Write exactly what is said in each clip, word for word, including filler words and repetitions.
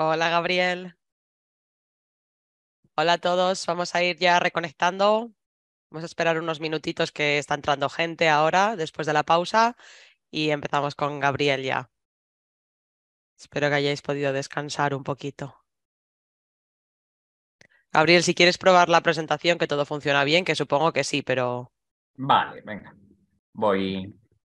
Hola, Gabriel. Hola a todos. Vamos a ir ya reconectando. Vamos a esperar unos minutitos que está entrando gente ahora, después de la pausa, y empezamos con Gabriel ya. Espero que hayáis podido descansar un poquito. Gabriel, si quieres probar la presentación, que todo funciona bien, que supongo que sí, pero Vale, venga. Voy.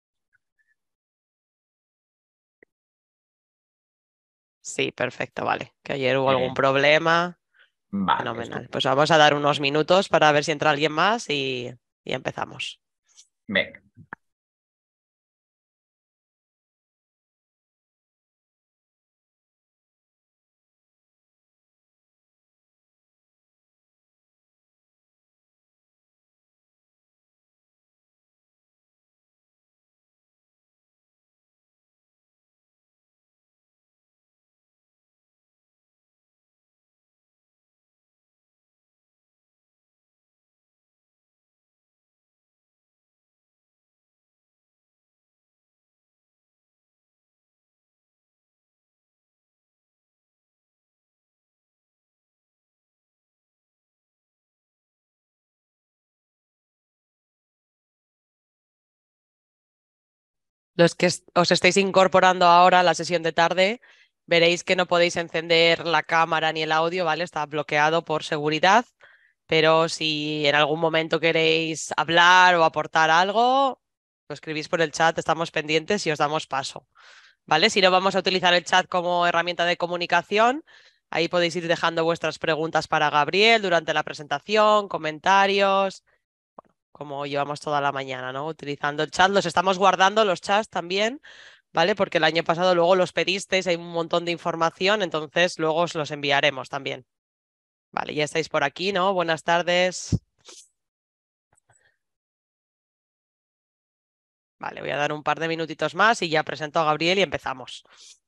sí, perfecto, vale. Que ayer hubo algún eh, problema. vale, Fenomenal. estupendo. Pues vamos a dar unos minutos para ver si entra alguien más y, y empezamos. Venga. Los que es- os estáis incorporando ahora a la sesión de tarde, veréis que no podéis encender la cámara ni el audio, ¿vale? Está bloqueado por seguridad, pero si en algún momento queréis hablar o aportar algo, lo escribís por el chat, estamos pendientes y os damos paso, ¿vale? Si no, vamos a utilizar el chat como herramienta de comunicación. Ahí podéis ir dejando vuestras preguntas para Gabriel durante la presentación, comentarios como llevamos toda la mañana, ¿no? Utilizando el chat. Los estamos guardando, los chats también, ¿vale? Porque el año pasado luego los pedisteis, hay un montón de información, entonces luego os los enviaremos también. Vale, ya estáis por aquí, ¿no? Buenas tardes. Vale, voy a dar un par de minutitos más y ya presento a Gabriel y empezamos.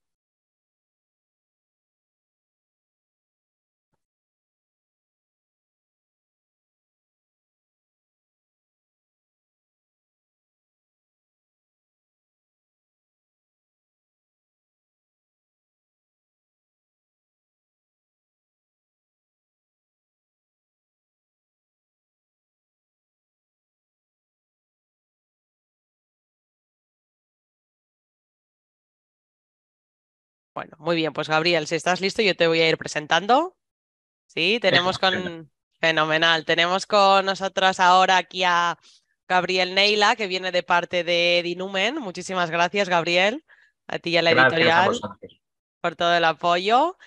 Bueno, muy bien, pues Gabriel, si estás listo, yo te voy a ir presentando. Sí, tenemos Estupendo. con... Fenomenal. Tenemos con nosotros ahora aquí a Gabriel Neila, que viene de parte de Dinumen. Muchísimas gracias, Gabriel, a ti y a la Gracias a editorial vosotros. por todo el apoyo.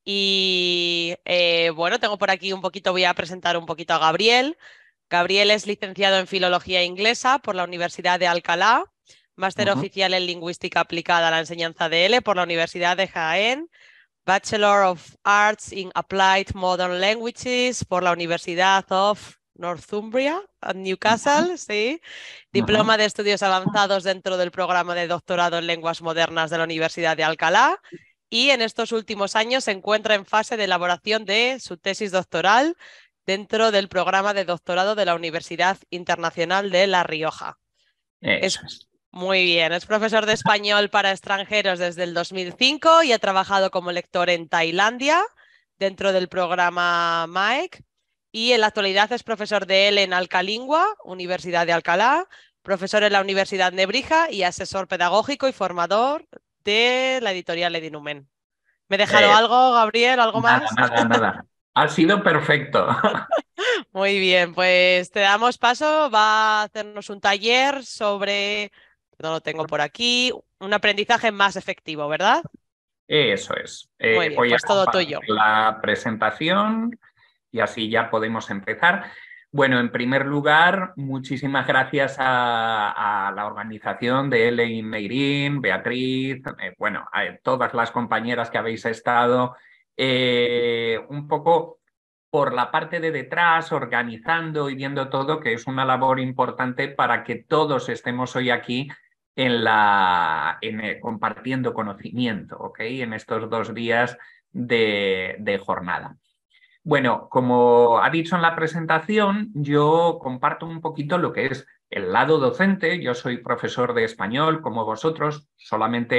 Y eh, bueno, tengo por aquí un poquito, voy a presentar un poquito a Gabriel. Gabriel es licenciado en Filología Inglesa por la Universidad de Alcalá, máster Ujú. oficial en Lingüística Aplicada a la Enseñanza de L por la Universidad de Jaén, Bachelor of Arts in Applied Modern Languages por la Universidad of Northumbria, en Ujú. Newcastle, sí. Diploma Ujú. de Estudios Avanzados dentro del programa de doctorado en Lenguas Modernas de la Universidad de Alcalá. Y en estos últimos años se encuentra en fase de elaboración de su tesis doctoral dentro del programa de doctorado de la Universidad Internacional de La Rioja. Es Eso es. muy bien, es profesor de español para extranjeros desde el dos mil cinco y ha trabajado como lector en Tailandia dentro del programa M A E C y en la actualidad es profesor de él en Alcalingua, Universidad de Alcalá, profesor en la Universidad Nebrija y asesor pedagógico y formador de la editorial Edinumen. ¿Me he dejado Eh, algo, Gabriel? ¿Algo nada, más? nada, nada. Ha sido perfecto. Muy bien, pues te damos paso. Va a hacernos un taller sobre, no lo tengo por aquí, un aprendizaje más efectivo, ¿verdad? Eso es. Muy Eh, bien, voy a pues todo compartir tuyo. la presentación y así ya podemos empezar. Bueno, en primer lugar, muchísimas gracias a, a la organización de Elaine Meirín, Beatriz, eh, bueno, a todas las compañeras que habéis estado, eh, un poco por la parte de detrás, organizando y viendo todo, que es una labor importante para que todos estemos hoy aquí en la, en, eh, compartiendo conocimiento, ¿ok? En estos dos días de, de jornada. Bueno, como ha dicho en la presentación, yo comparto un poquito lo que es el lado docente. Yo soy profesor de español, como vosotros, solamente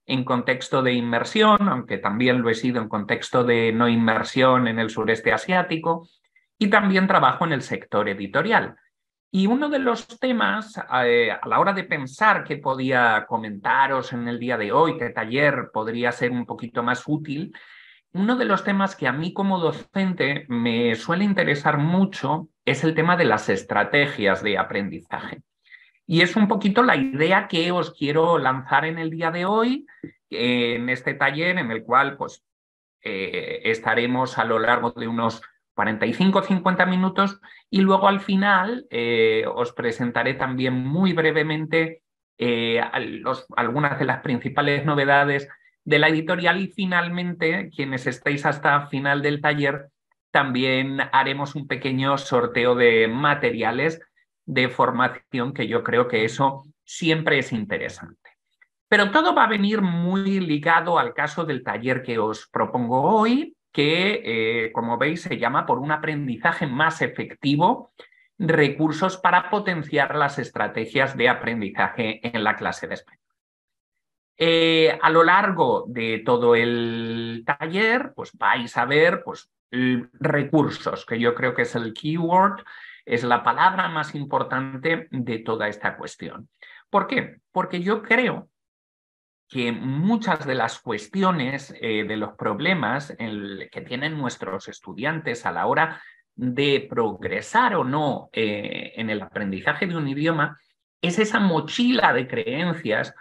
en contexto de inmersión, aunque también lo he sido en contexto de no inmersión en el sureste asiático, y también trabajo en el sector editorial. Y uno de los temas, eh, a la hora de pensar qué podía comentaros en el día de hoy, qué taller podría ser un poquito más útil, uno de los temas que a mí como docente me suele interesar mucho es el tema de las estrategias de aprendizaje. Y es un poquito la idea que os quiero lanzar en el día de hoy, eh, en este taller en el cual pues, eh, estaremos a lo largo de unos cuarenta y cinco a cincuenta minutos y luego al final eh, os presentaré también muy brevemente eh, los, algunas de las principales novedades de la editorial y finalmente, quienes estéis hasta final del taller, también haremos un pequeño sorteo de materiales de formación que yo creo que eso siempre es interesante. Pero todo va a venir muy ligado al caso del taller que os propongo hoy, que, eh, como veis, se llama Por un aprendizaje más efectivo, recursos para potenciar las estrategias de aprendizaje en la clase de español. Eh, a lo largo de todo el taller, pues vais a ver pues, recursos, que yo creo que es el keyword, es la palabra más importante de toda esta cuestión. ¿Por qué? Porque yo creo que muchas de las cuestiones, eh, de los problemas el, que tienen nuestros estudiantes a la hora de progresar o no eh, en el aprendizaje de un idioma es esa mochila de creencias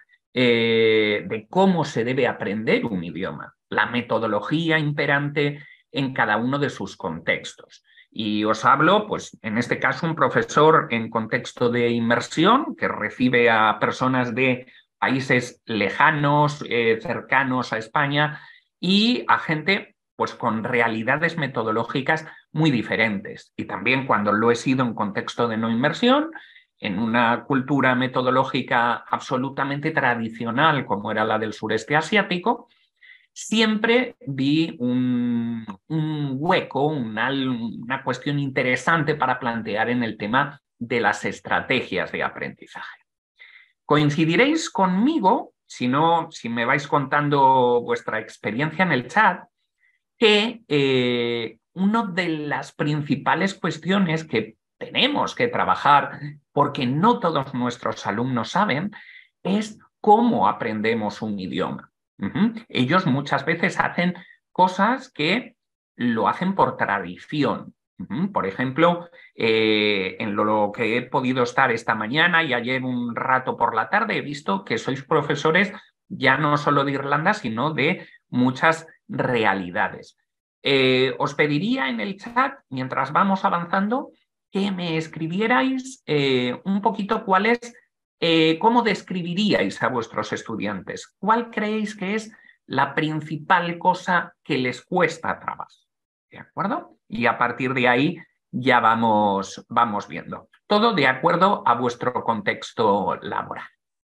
eh, de cómo se debe aprender un idioma, la metodología imperante en cada uno de sus contextos. Y os hablo, pues en este caso, un profesor en contexto de inmersión que recibe a personas de países lejanos, eh, cercanos a España y a gente pues, con realidades metodológicas muy diferentes. Y también cuando lo he sido en contexto de no inmersión, en una cultura metodológica absolutamente tradicional como era la del sureste asiático, siempre vi un, un hueco, una, una cuestión interesante para plantear en el tema de las estrategias de aprendizaje. Coincidiréis conmigo, si no, si me vais contando vuestra experiencia en el chat, que eh, una de las principales cuestiones que tenemos que trabajar, porque no todos nuestros alumnos saben, es cómo aprendemos un idioma. Uh-huh. Ellos muchas veces hacen cosas que lo hacen por tradición. Uh-huh. Por ejemplo, eh, en lo que he podido estar esta mañana y ayer un rato por la tarde, he visto que sois profesores ya no solo de Irlanda, sino de muchas realidades. Eh, os pediría en el chat, mientras vamos avanzando, que me escribierais eh, un poquito cuál es, eh, cómo describiríais a vuestros estudiantes. ¿Cuál creéis que es la principal cosa que les cuesta trabajo? ¿De acuerdo? Y a partir de ahí ya vamos, vamos viendo. Todo de acuerdo a vuestro contexto laboral.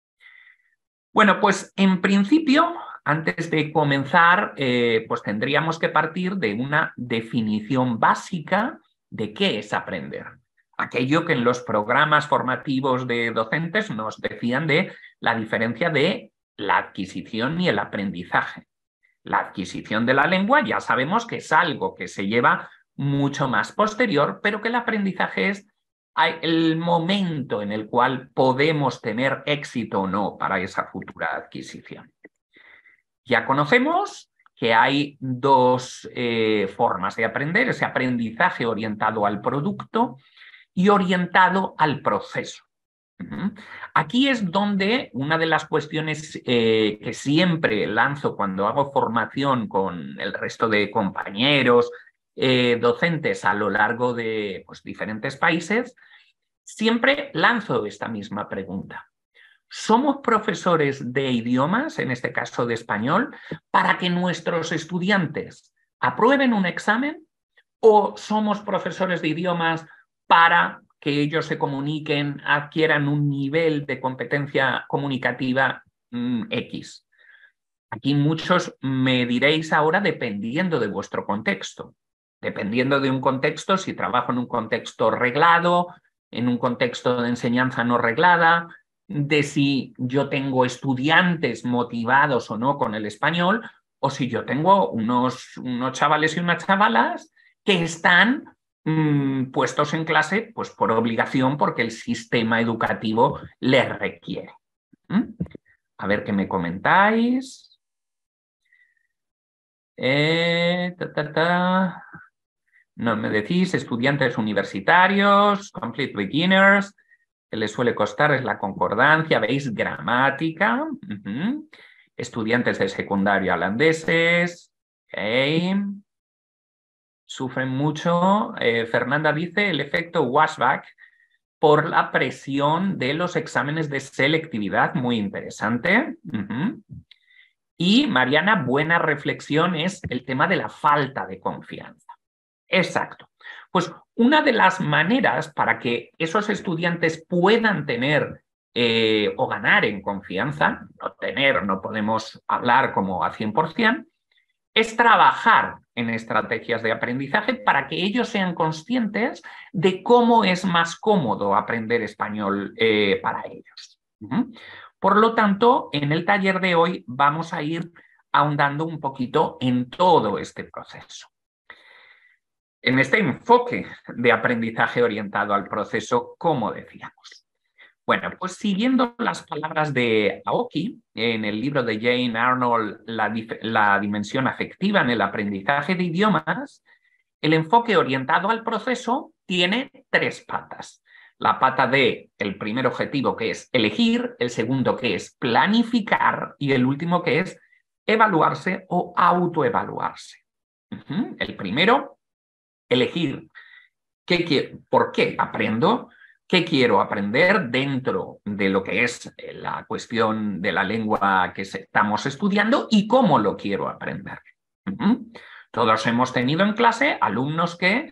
Bueno, pues en principio, antes de comenzar, eh, pues tendríamos que partir de una definición básica de qué es aprender. Aquello que en los programas formativos de docentes nos decían de la diferencia de la adquisición y el aprendizaje. La adquisición de la lengua ya sabemos que es algo que se lleva mucho más posterior, pero que el aprendizaje es el momento en el cual podemos tener éxito o no para esa futura adquisición. Ya conocemos que hay dos eh, formas de aprender, ese aprendizaje orientado al producto y orientado al proceso. Uh-huh. Aquí es donde una de las cuestiones eh, que siempre lanzo cuando hago formación con el resto de compañeros, eh, docentes a lo largo de pues, diferentes países, siempre lanzo esta misma pregunta. ¿Somos profesores de idiomas, en este caso de español, para que nuestros estudiantes aprueben un examen o somos profesores de idiomas para que ellos se comuniquen, adquieran un nivel de competencia comunicativa mmm, X? Aquí muchos me diréis ahora dependiendo de vuestro contexto. Dependiendo de un contexto, si trabajo en un contexto reglado, en un contexto de enseñanza no reglada, de si yo tengo estudiantes motivados o no con el español, o si yo tengo unos, unos chavales y unas chavalas que están mmm, puestos en clase pues, por obligación porque el sistema educativo les requiere. ¿Mm? A ver qué me comentáis. Eh, ta, ta, ta. No me decís, estudiantes universitarios, complete beginners, que les suele costar es la concordancia, ¿veis? Gramática. Uh-huh. Estudiantes de secundaria holandeses. Okay. Sufren mucho. Eh, Fernanda dice el efecto washback por la presión de los exámenes de selectividad. Muy interesante. Uh-huh. Y Mariana, buena reflexión es el tema de la falta de confianza. Exacto. Pues una de las maneras para que esos estudiantes puedan tener eh, o ganar en confianza, no tener, no podemos hablar como a cien por cien, es trabajar en estrategias de aprendizaje para que ellos sean conscientes de cómo es más cómodo aprender español eh, para ellos. Uh-huh. Por lo tanto, en el taller de hoy vamos a ir ahondando un poquito en todo este proceso. En este enfoque de aprendizaje orientado al proceso, como decíamos. Bueno, pues siguiendo las palabras de Aoki, en el libro de Jane Arnold, La, la dimensión afectiva en el aprendizaje de idiomas, el enfoque orientado al proceso tiene tres patas. La pata de el primer objetivo, que es elegir, el segundo, que es planificar, y el último, que es evaluarse o autoevaluarse. Uh-huh. El primero, elegir qué, por qué aprendo, qué quiero aprender dentro de lo que es la cuestión de la lengua que estamos estudiando y cómo lo quiero aprender. Uh-huh. Todos hemos tenido en clase alumnos que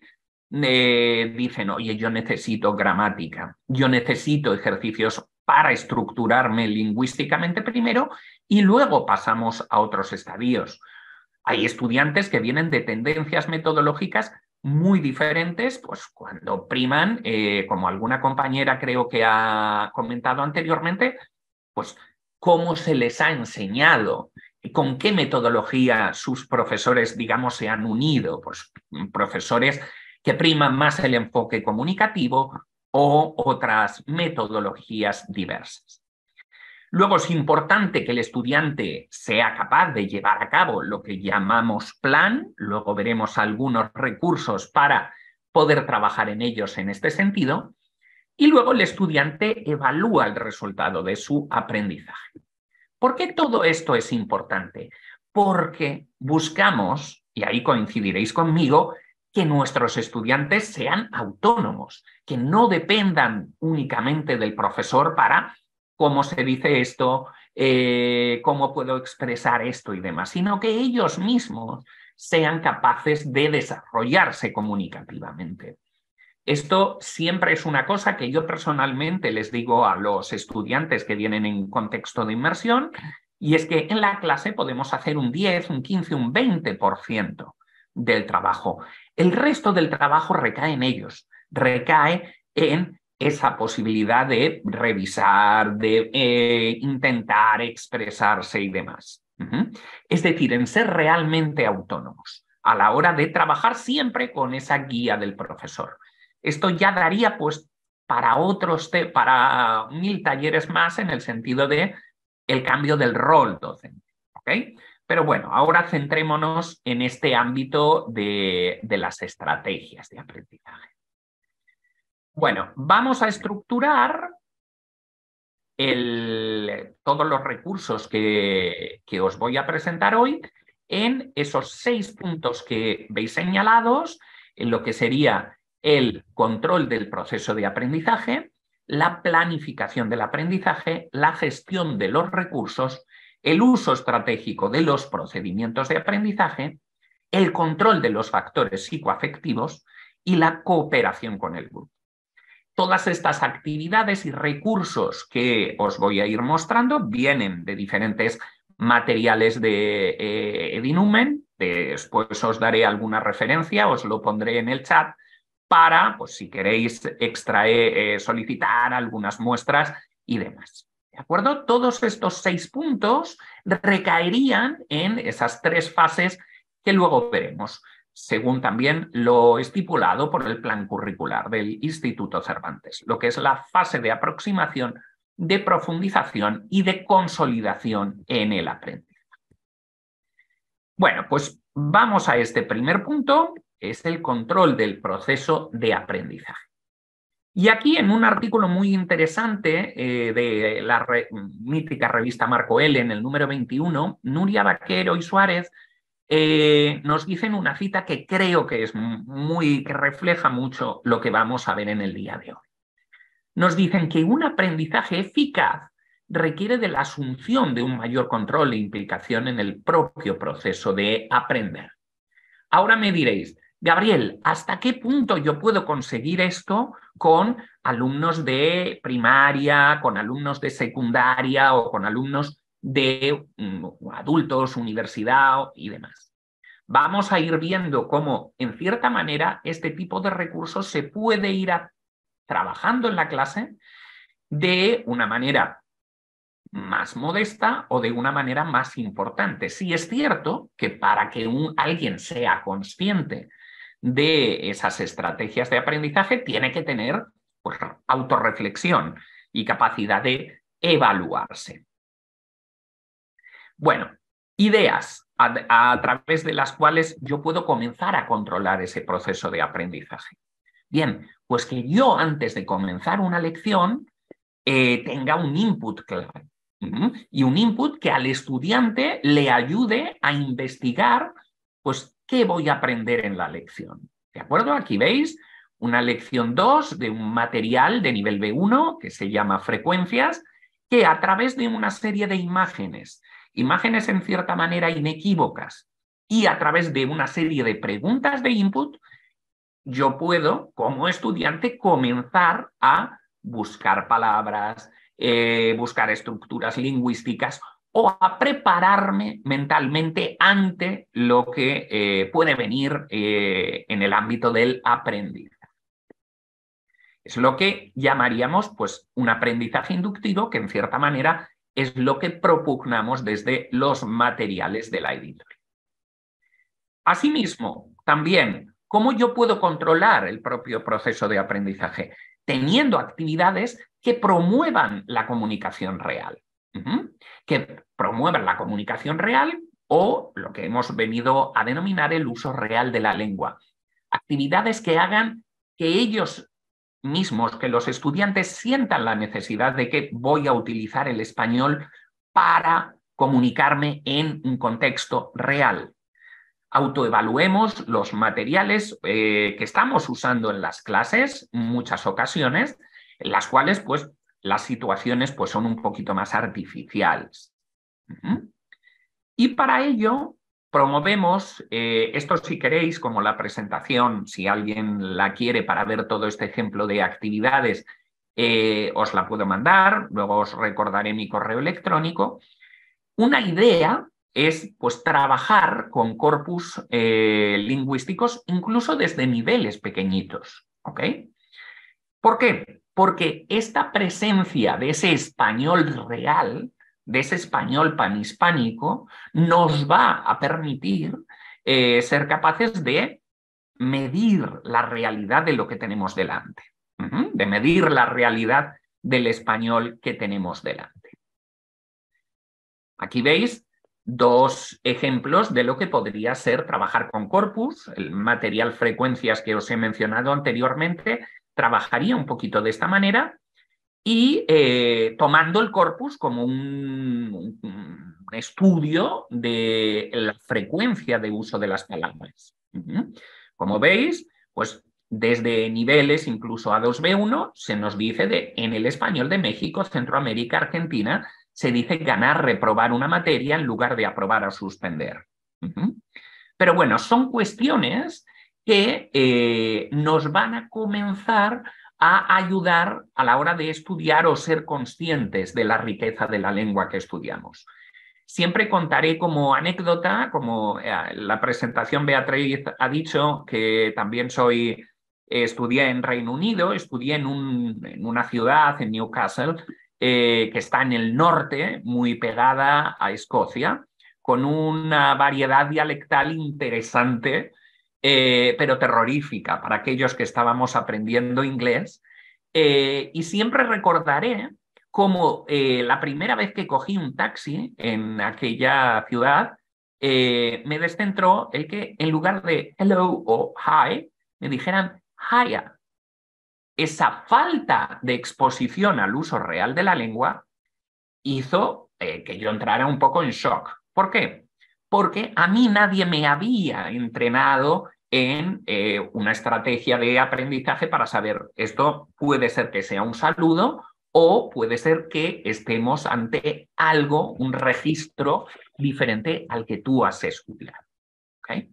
eh, dicen, oye, yo necesito gramática, yo necesito ejercicios para estructurarme lingüísticamente primero y luego pasamos a otros estadios. Hay estudiantes que vienen de tendencias metodológicas muy diferentes, pues cuando priman, eh, como alguna compañera creo que ha comentado anteriormente, pues cómo se les ha enseñado, con qué metodología sus profesores, digamos, se han unido, pues profesores que priman más el enfoque comunicativo o otras metodologías diversas. Luego es importante que el estudiante sea capaz de llevar a cabo lo que llamamos plan. Luego veremos algunos recursos para poder trabajar en ellos en este sentido. Y luego el estudiante evalúa el resultado de su aprendizaje. ¿Por qué todo esto es importante? Porque buscamos, y ahí coincidiréis conmigo, que nuestros estudiantes sean autónomos, que no dependan únicamente del profesor para cómo se dice esto, eh, cómo puedo expresar esto y demás, sino que ellos mismos sean capaces de desarrollarse comunicativamente. Esto siempre es una cosa que yo personalmente les digo a los estudiantes que vienen en contexto de inmersión, y es que en la clase podemos hacer un diez, un quince, un veinte por ciento del trabajo. El resto del trabajo recae en ellos, recae en esa posibilidad de revisar, de eh, intentar expresarse y demás. Uh-huh. Es decir, en ser realmente autónomos a la hora de trabajar siempre con esa guía del profesor. Esto ya daría pues para otros, para mil talleres más en el sentido de el cambio del rol docente. ¿Okay? Pero bueno, ahora centrémonos en este ámbito de, de las estrategias de aprendizaje. Bueno, vamos a estructurar el, todos los recursos que, que os voy a presentar hoy en esos seis puntos que veis señalados, en lo que sería el control del proceso de aprendizaje, la planificación del aprendizaje, la gestión de los recursos, el uso estratégico de los procedimientos de aprendizaje, el control de los factores psicoafectivos y la cooperación con el grupo. Todas estas actividades y recursos que os voy a ir mostrando vienen de diferentes materiales de eh, Edinumen. Después os daré alguna referencia, os lo pondré en el chat para, pues si queréis extraer, eh, solicitar algunas muestras y demás. ¿De acuerdo? Todos estos seis puntos recaerían en esas tres fases que luego veremos, según también lo estipulado por el plan curricular del Instituto Cervantes, lo que es la fase de aproximación, de profundización y de consolidación en el aprendizaje. Bueno, pues vamos a este primer punto, que es el control del proceso de aprendizaje. Y aquí en un artículo muy interesante eh, de la re, mítica revista Marco L, en el número veintiuno, Nuria Vaquero y Suárez eh, nos dicen una cita que creo que es muy, que refleja mucho lo que vamos a ver en el día de hoy. Nos dicen que un aprendizaje eficaz requiere de la asunción de un mayor control e implicación en el propio proceso de aprender. Ahora me diréis, Gabriel, ¿hasta qué punto yo puedo conseguir esto con alumnos de primaria, con alumnos de secundaria o con alumnos de um, adultos, universidad y demás? Vamos a ir viendo cómo, en cierta manera, este tipo de recursos se puede ir a, trabajando en la clase de una manera más modesta o de una manera más importante. Sí es cierto que para que un, alguien sea consciente de esas estrategias de aprendizaje, tiene que tener pues, autorreflexión y capacidad de evaluarse. Bueno, ideas a, a través de las cuales yo puedo comenzar a controlar ese proceso de aprendizaje. Bien, pues que yo antes de comenzar una lección eh, tenga un input claro. Y un input que al estudiante le ayude a investigar, pues, ¿qué voy a aprender en la lección? ¿De acuerdo? Aquí veis una lección dos de un material de nivel B uno que se llama Frecuencias, que a través de una serie de imágenes, imágenes en cierta manera inequívocas, y a través de una serie de preguntas de input, yo puedo, como estudiante, comenzar a buscar palabras, eh, buscar estructuras lingüísticas o a prepararme mentalmente ante lo que eh, puede venir eh, en el ámbito del aprendizaje. Es lo que llamaríamos pues, un aprendizaje inductivo, que en cierta manera es lo que propugnamos desde los materiales de la editorial. Asimismo, también, ¿cómo yo puedo controlar el propio proceso de aprendizaje? Teniendo actividades que promuevan la comunicación real, uh-huh. que promuevan la comunicación real o lo que hemos venido a denominar el uso real de la lengua. Actividades que hagan que ellos mismos, que los estudiantes sientan la necesidad de que voy a utilizar el español para comunicarme en un contexto real. Autoevaluemos los materiales eh, que estamos usando en las clases, en muchas ocasiones, en las cuales pues, las situaciones pues, son un poquito más artificiales. Uh-huh. Y para ello promovemos, eh, esto si queréis, como la presentación, si alguien la quiere para ver todo este ejemplo de actividades, eh, os la puedo mandar, luego os recordaré mi correo electrónico. Una idea es pues, trabajar con corpus eh, lingüísticos incluso desde niveles pequeñitos. ¿Ok? ¿Por qué? Porque esta presencia de ese español real, de ese español panhispánico, nos va a permitir eh, ser capaces de medir la realidad de lo que tenemos delante, uh-huh, de medir la realidad del español que tenemos delante. Aquí veis dos ejemplos de lo que podría ser trabajar con corpus. El material Frecuencias que os he mencionado anteriormente trabajaría un poquito de esta manera y eh, tomando el corpus como un, un estudio de la frecuencia de uso de las palabras. Uh-huh. Como veis, pues desde niveles incluso A dos B uno se nos dice de, en el español de México, Centroamérica, Argentina, se dice ganar, reprobar una materia en lugar de aprobar o suspender. Uh-huh. Pero bueno, son cuestiones que eh, nos van a comenzar a ayudar a la hora de estudiar o ser conscientes de la riqueza de la lengua que estudiamos. Siempre contaré como anécdota, como eh, la presentación Beatriz ha dicho, que también soy, eh, estudié en Reino Unido, estudié en, un, en una ciudad, en Newcastle, eh, que está en el norte, muy pegada a Escocia, con una variedad dialectal interesante, eh, pero terrorífica para aquellos que estábamos aprendiendo inglés. Eh, y siempre recordaré cómo eh, la primera vez que cogí un taxi en aquella ciudad, eh, me descentró el que en lugar de hello o hi, me dijeran hiya. Esa falta de exposición al uso real de la lengua hizo eh, que yo entrara un poco en shock. ¿Por qué? Porque a mí nadie me había entrenado en eh, una estrategia de aprendizaje para saber esto puede ser que sea un saludo o puede ser que estemos ante algo, un registro diferente al que tú has estudiado. ¿Okay?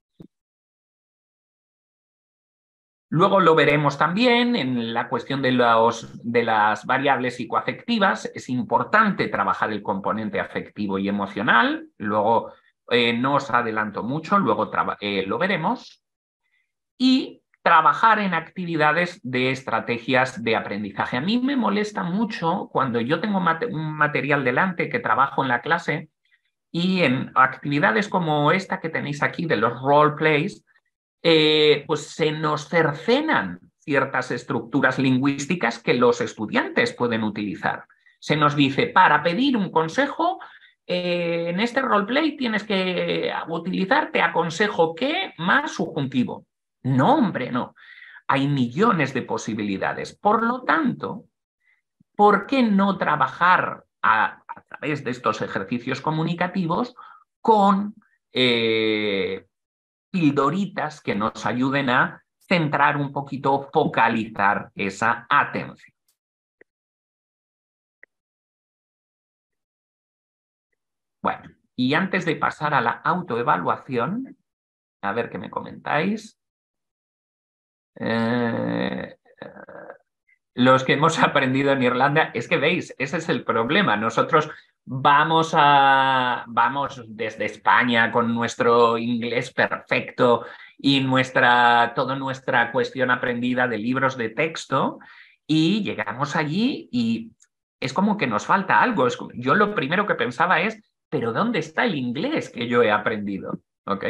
Luego lo veremos también en la cuestión de, los, de las variables psicoafectivas. Es importante trabajar el componente afectivo y emocional. Luego eh, no os adelanto mucho, luego eh, lo veremos. Y trabajar en actividades de estrategias de aprendizaje. A mí me molesta mucho cuando yo tengo mate- un material delante que trabajo en la clase y en actividades como esta que tenéis aquí de los role plays, eh, pues se nos cercenan ciertas estructuras lingüísticas que los estudiantes pueden utilizar. Se nos dice, para pedir un consejo, eh, en este roleplay tienes que utilizar te aconsejo que más subjuntivo. No, hombre, no. Hay millones de posibilidades. Por lo tanto, ¿por qué no trabajar a, a través de estos ejercicios comunicativos con eh, pildoritas que nos ayuden a centrar un poquito, focalizar esa atención? Bueno, y antes de pasar a la autoevaluación, a ver qué me comentáis. Eh, los que hemos aprendido en Irlanda, es que veis, ese es el problema. Nosotros vamos, a, vamos desde España con nuestro inglés perfecto y nuestra, toda nuestra cuestión aprendida de libros de texto y llegamos allí y es como que nos falta algo. Es como, yo lo primero que pensaba es, ¿pero dónde está el inglés que yo he aprendido? ¿Ok?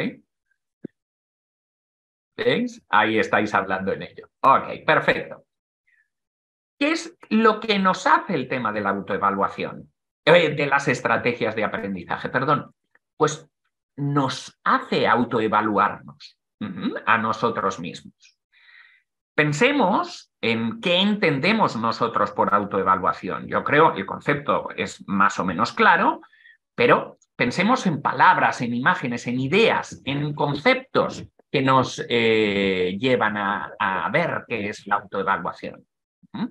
¿Veis? Ahí estáis hablando en ello. Ok, perfecto. ¿Qué es lo que nos hace el tema de la autoevaluación? Eh, de las estrategias de aprendizaje, perdón. Pues nos hace autoevaluarnos uh-huh, a nosotros mismos. Pensemos en qué entendemos nosotros por autoevaluación. Yo creo que el concepto es más o menos claro, pero pensemos en palabras, en imágenes, en ideas, en conceptos que nos eh, llevan a, a ver qué es la autoevaluación. ¿Mm?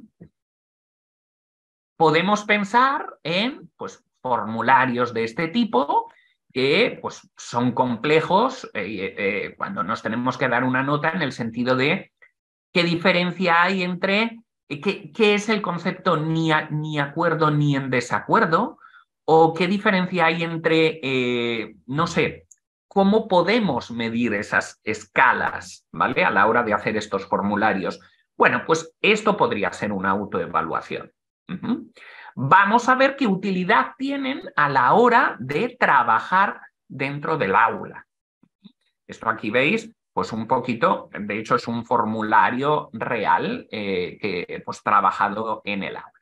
Podemos pensar en pues, formularios de este tipo que pues, son complejos eh, eh, cuando nos tenemos que dar una nota en el sentido de qué diferencia hay entre qué, qué es el concepto ni, a, ni acuerdo ni en desacuerdo, o qué diferencia hay entre, eh, no sé, cómo podemos medir esas escalas, ¿vale? A la hora de hacer estos formularios. Bueno, pues esto podría ser una autoevaluación. Uh-huh. Vamos a ver qué utilidad tienen a la hora de trabajar dentro del aula. Esto aquí veis, pues un poquito, de hecho es un formulario real eh, que pues trabajado en el aula.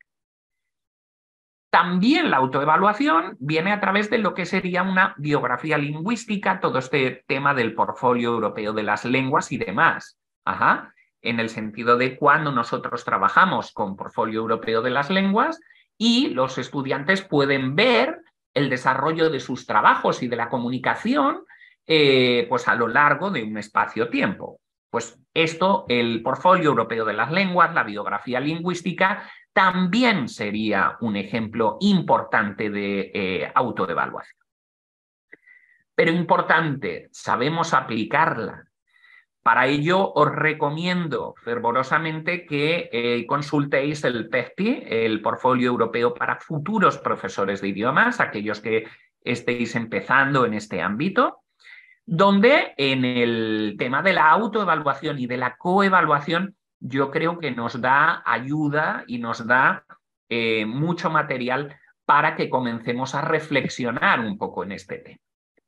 También la autoevaluación viene a través de lo que sería una biografía lingüística, todo este tema del portfolio europeo de las lenguas y demás. Ajá. En el sentido de cuando nosotros trabajamos con portfolio europeo de las lenguas y los estudiantes pueden ver el desarrollo de sus trabajos y de la comunicación eh, pues a lo largo de un espacio-tiempo. Pues esto, el portfolio europeo de las lenguas, la biografía lingüística, también sería un ejemplo importante de eh, autoevaluación. Pero importante, ¿sabemos aplicarla? Para ello os recomiendo fervorosamente que eh, consultéis el P E F P I, el Portfolio Europeo para Futuros Profesores de Idiomas, aquellos que estéis empezando en este ámbito, donde en el tema de la autoevaluación y de la coevaluación yo creo que nos da ayuda y nos da eh, mucho material para que comencemos a reflexionar un poco en este tema.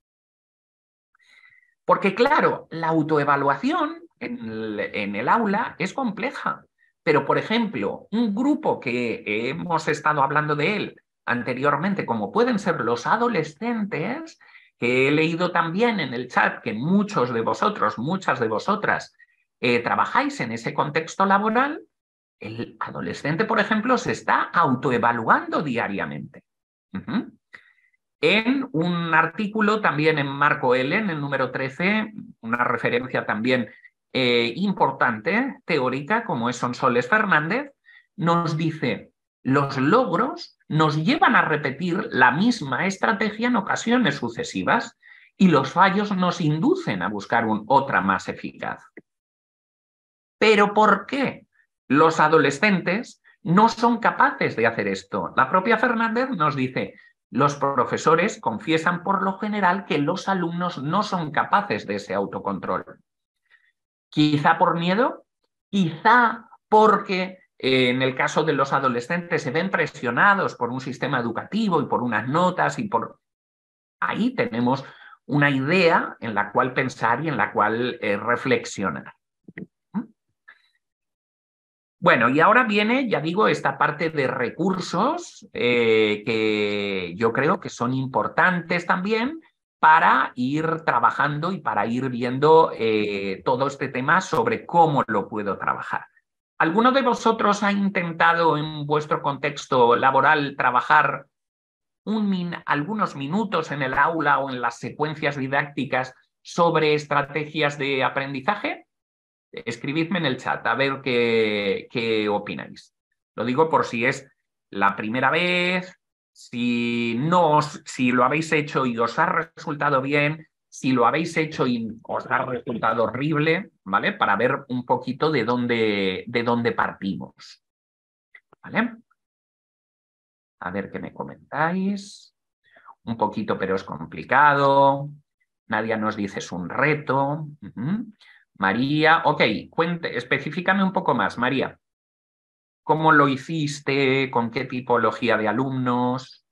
Porque claro, la autoevaluación en el, en el aula es compleja, pero por ejemplo, un grupo que hemos estado hablando de él anteriormente, como pueden ser los adolescentes, que he leído también en el chat que muchos de vosotros, muchas de vosotras, eh, trabajáis en ese contexto laboral, el adolescente, por ejemplo, se está autoevaluando diariamente. Uh-huh. En un artículo también en Marco L, en el número trece, una referencia también eh, importante, teórica, como es Sonsoles Fernández, nos dice: los logros nos llevan a repetir la misma estrategia en ocasiones sucesivas y los fallos nos inducen a buscar un, otra más eficaz. ¿Pero por qué los adolescentes no son capaces de hacer esto? La propia Fernández nos dice: los profesores confiesan por lo general que los alumnos no son capaces de ese autocontrol. Quizá por miedo, quizá porque eh, en el caso de los adolescentes se ven presionados por un sistema educativo y por unas notas y por... Ahí tenemos una idea en la cual pensar y en la cual eh, reflexionar. Bueno, y ahora viene, ya digo, esta parte de recursos eh, que yo creo que son importantes también para ir trabajando y para ir viendo eh, todo este tema sobre cómo lo puedo trabajar. ¿Alguno de vosotros ha intentado en vuestro contexto laboral trabajar un min- algunos minutos en el aula o en las secuencias didácticas sobre estrategias de aprendizaje? Escribidme en el chat a ver qué, qué opináis. Lo digo por si es la primera vez, si, no os, si lo habéis hecho y os ha resultado bien, si lo habéis hecho y os ha resultado horrible, ¿vale? Para ver un poquito de dónde, de dónde partimos. ¿Vale? A ver qué me comentáis. Un poquito, pero es complicado. Nadia nos dice es un reto. Uh-huh. María, ok, cuente, específicame un poco más, María. ¿Cómo lo hiciste? ¿Con qué tipología de alumnos?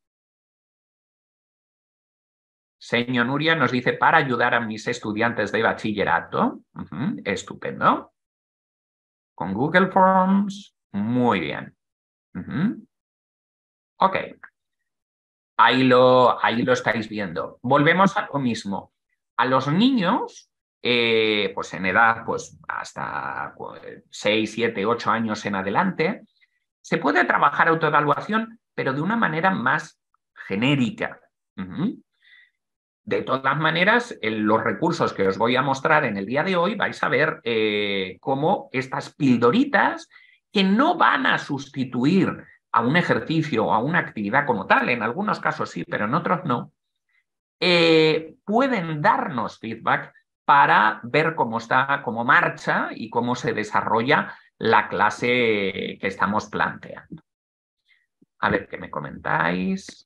Señor Nuria nos dice para ayudar a mis estudiantes de bachillerato. Uh-huh, estupendo. Con Google Forms. Muy bien. Uh-huh. Ok. Ahí lo, ahí lo estáis viendo. Volvemos a lo mismo. A los niños, eh, pues en edad pues hasta seis, siete, ocho años en adelante, se puede trabajar autoevaluación, pero de una manera más genérica. Uh-huh. De todas maneras, en los recursos que os voy a mostrar en el día de hoy, vais a ver eh, cómo estas pildoritas, que no van a sustituir a un ejercicio o a una actividad como tal, en algunos casos sí, pero en otros no, eh, pueden darnos feedback para ver cómo está, cómo marcha y cómo se desarrolla la clase que estamos planteando. A ver qué me comentáis.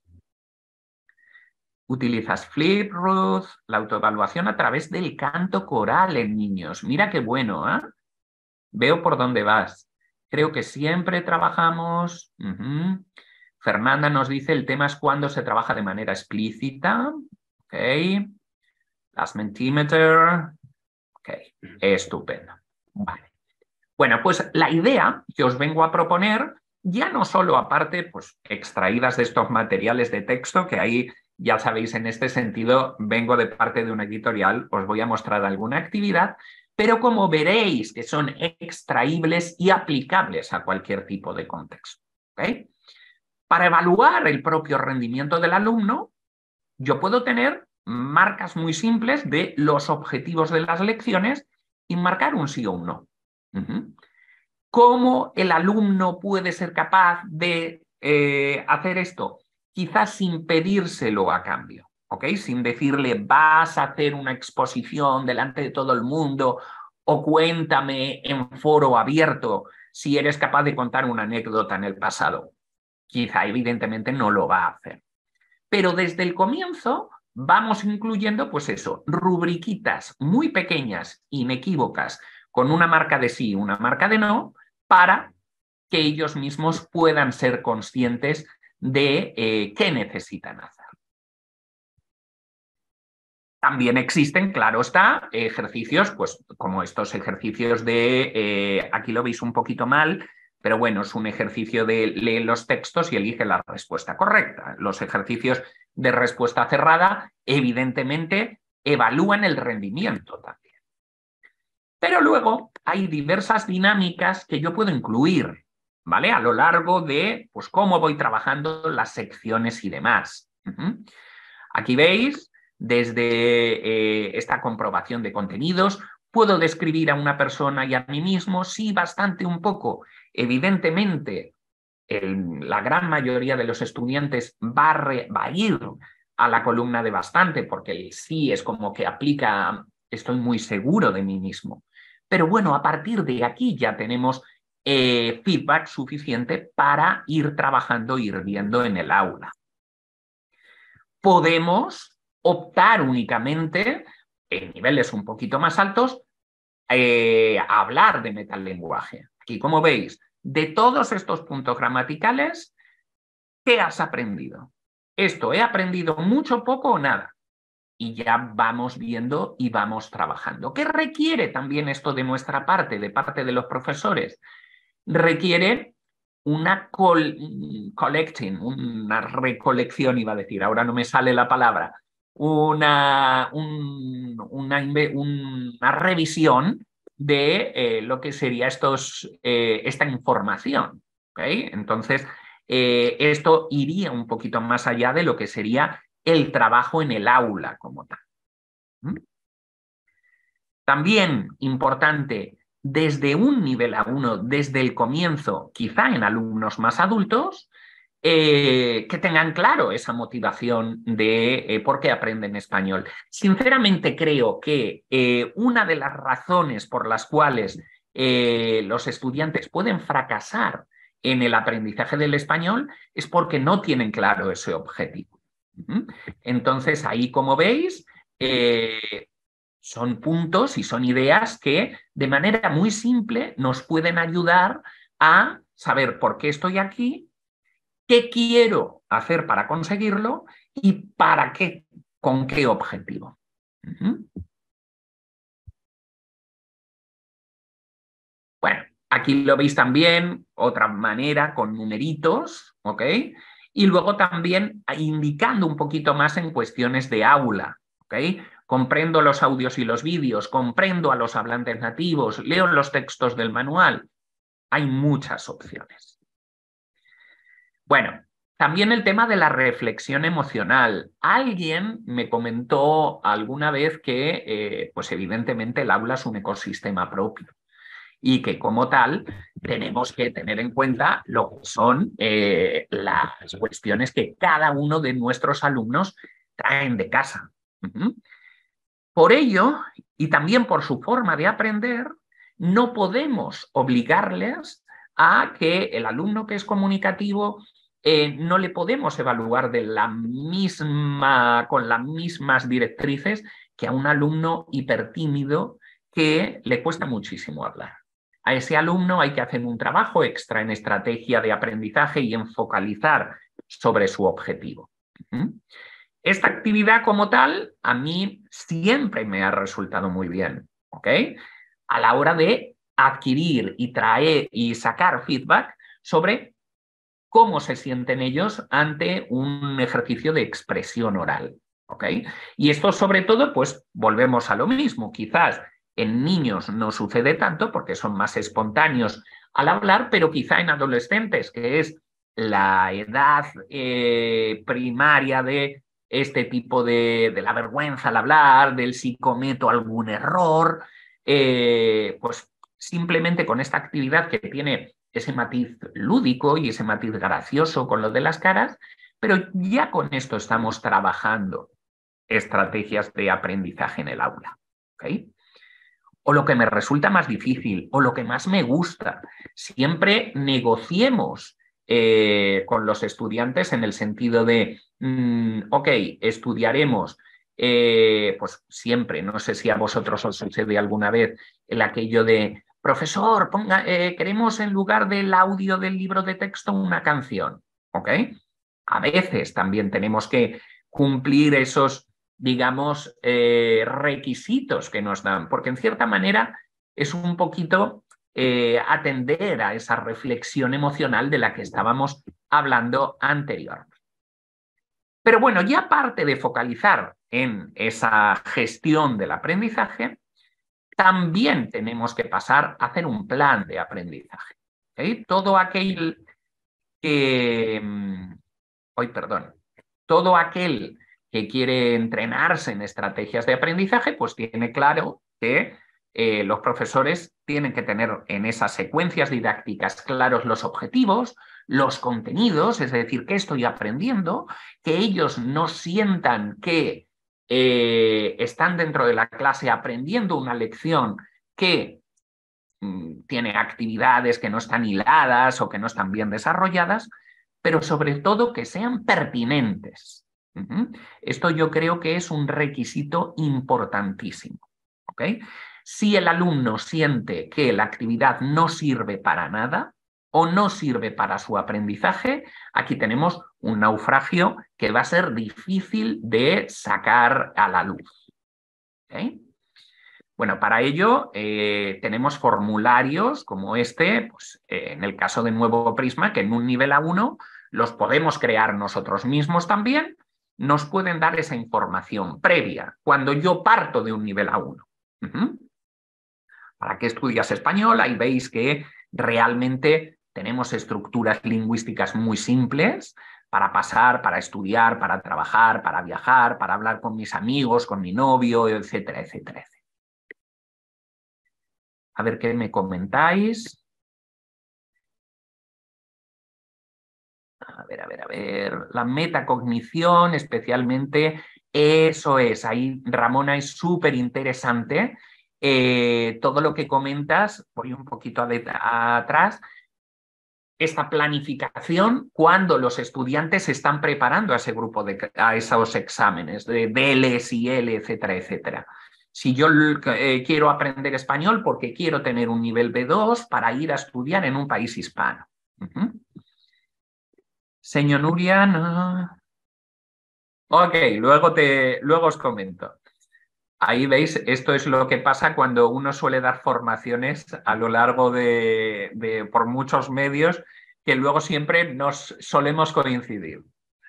Utilizas Flipgrid, la autoevaluación a través del canto coral en niños. Mira qué bueno, ¿eh? Veo por dónde vas. Creo que siempre trabajamos... Uh-huh. Fernanda nos dice el tema es cuando se trabaja de manera explícita. Ok. Las Mentimeter. Ok. Estupendo. Vale. Bueno, pues la idea que os vengo a proponer, ya no solo aparte, pues extraídas de estos materiales de texto, que ahí ya sabéis, en este sentido, vengo de parte de una editorial, os voy a mostrar alguna actividad, pero como veréis que son extraíbles y aplicables a cualquier tipo de contexto. ¿Okay? Para evaluar el propio rendimiento del alumno, yo puedo tener marcas muy simples de los objetivos de las lecciones y marcar un sí o un no. Uh-huh. ¿Cómo el alumno puede ser capaz de eh, hacer esto? Quizás sin pedírselo a cambio, ¿ok? Sin decirle vas a hacer una exposición delante de todo el mundo o cuéntame en foro abierto si eres capaz de contar una anécdota en el pasado. Quizá evidentemente no lo va a hacer. Pero desde el comienzo vamos incluyendo, pues eso, rubriquitas muy pequeñas, inequívocas, con una marca de sí y una marca de no, para que ellos mismos puedan ser conscientes de eh, qué necesitan hacer. También existen, claro está, ejercicios, pues como estos ejercicios de, eh, aquí lo veis un poquito mal, pero bueno, es un ejercicio de lee los textos y elige la respuesta correcta. Los ejercicios de respuesta cerrada, evidentemente, evalúan el rendimiento también. Pero luego hay diversas dinámicas que yo puedo incluir, ¿vale? A lo largo de, pues, cómo voy trabajando las secciones y demás. Uh-huh. Aquí veis, desde eh, esta comprobación de contenidos, puedo describir a una persona y a mí mismo, sí, bastante un poco. Evidentemente, el, la gran mayoría de los estudiantes va a, re, va a ir a la columna de bastante, porque el sí es como que aplica, estoy muy seguro de mí mismo. Pero bueno, a partir de aquí ya tenemos eh, feedback suficiente para ir trabajando, ir viendo en el aula. Podemos optar únicamente, en niveles un poquito más altos, eh, a hablar de metalenguaje. Aquí, como veis, de todos estos puntos gramaticales, ¿qué has aprendido? Esto, ¿he aprendido mucho, poco o nada? Y ya vamos viendo y vamos trabajando. ¿Qué requiere también esto de nuestra parte, de parte de los profesores? Requiere una col collecting, una recolección, iba a decir, ahora no me sale la palabra, una, un, una, una revisión de eh, lo que sería estos, eh, esta información. ¿Okay? Entonces, eh, esto iría un poquito más allá de lo que sería el trabajo en el aula como tal. ¿Mm? También importante, desde un nivel A uno, desde el comienzo, quizá en alumnos más adultos, eh, que tengan claro esa motivación de eh, por qué aprenden español. Sinceramente creo que eh, una de las razones por las cuales eh, los estudiantes pueden fracasar en el aprendizaje del español es porque no tienen claro ese objetivo. Entonces, ahí, como veis, eh, son puntos y son ideas que de manera muy simple nos pueden ayudar a saber por qué estoy aquí, qué quiero hacer para conseguirlo y para qué, con qué objetivo. Uh-huh. Bueno, aquí lo veis también, otra manera con numeritos, ¿ok? Y luego también indicando un poquito más en cuestiones de aula, ¿ok? Comprendo los audios y los vídeos, comprendo a los hablantes nativos, leo los textos del manual. Hay muchas opciones. Bueno, también el tema de la reflexión emocional. Alguien me comentó alguna vez que, eh, pues evidentemente el aula es un ecosistema propio y que como tal tenemos que tener en cuenta lo que son eh, las cuestiones que cada uno de nuestros alumnos traen de casa. Uh-huh. Por ello, y también por su forma de aprender, no podemos obligarles a que el alumno que es comunicativo eh, no le podemos evaluar de la misma, con las mismas directrices que a un alumno hipertímido que le cuesta muchísimo hablar. A ese alumno hay que hacer un trabajo extra en estrategia de aprendizaje y en focalizar sobre su objetivo. ¿Mm? Esta actividad como tal a mí siempre me ha resultado muy bien, ¿ok? A la hora de adquirir y traer y sacar feedback sobre cómo se sienten ellos ante un ejercicio de expresión oral, ¿ok? Y esto sobre todo, pues volvemos a lo mismo, quizás en niños no sucede tanto porque son más espontáneos al hablar, pero quizá en adolescentes, que es la edad eh, primaria de este tipo de, de la vergüenza al hablar, del si cometo algún error, eh, pues simplemente con esta actividad que tiene ese matiz lúdico y ese matiz gracioso con lo de las caras, pero ya con esto estamos trabajando estrategias de aprendizaje en el aula. ¿Okay? O lo que me resulta más difícil, o lo que más me gusta, siempre negociemos eh, con los estudiantes en el sentido de, mmm, ok, estudiaremos, eh, pues siempre, no sé si a vosotros os sucede alguna vez el aquello de profesor, ponga, eh, queremos en lugar del audio del libro de texto una canción, ¿ok? A veces también tenemos que cumplir esos, digamos, eh, requisitos que nos dan, porque en cierta manera es un poquito eh, atender a esa reflexión emocional de la que estábamos hablando anteriormente. Pero bueno, ya aparte de focalizar en esa gestión del aprendizaje, también tenemos que pasar a hacer un plan de aprendizaje. ¿Okay? Todo aquel que... Hoy, perdón. Todo aquel que quiere entrenarse en estrategias de aprendizaje, pues tiene claro que eh, los profesores tienen que tener en esas secuencias didácticas claros los objetivos, los contenidos, es decir, qué estoy aprendiendo, que ellos no sientan que eh, están dentro de la clase aprendiendo una lección que mm, tiene actividades que no están hiladas o que no están bien desarrolladas, pero sobre todo que sean pertinentes. Uh-huh. Esto yo creo que es un requisito importantísimo. ¿Okay? Si el alumno siente que la actividad no sirve para nada o no sirve para su aprendizaje, aquí tenemos un naufragio que va a ser difícil de sacar a la luz. ¿Okay? Bueno, para ello eh, tenemos formularios como este, pues, eh, en el caso de Nuevo Prisma, que en un nivel A uno los podemos crear nosotros mismos también, nos pueden dar esa información previa cuando yo parto de un nivel A uno. Uh-huh. ¿Para qué estudias español? Ahí veis que realmente tenemos estructuras lingüísticas muy simples para pasar, para estudiar, para trabajar, para viajar, para hablar con mis amigos, con mi novio, etcétera, etcétera, etcétera. A ver qué me comentáis. A ver, a ver, a ver. La metacognición, especialmente, eso es. Ahí, Ramona, es súper interesante. Eh, todo lo que comentas, voy un poquito a atrás. Esta planificación cuando los estudiantes se están preparando a ese grupo, de, a esos exámenes de D L S I L, etcétera, etcétera. Si yo eh, quiero aprender español porque quiero tener un nivel B dos para ir a estudiar en un país hispano. Uh-huh. Señor Nuria, no. Ok, luego, te, luego os comento. Ahí veis, esto es lo que pasa cuando uno suele dar formaciones a lo largo de, de por muchos medios, que luego siempre nos solemos coincidir.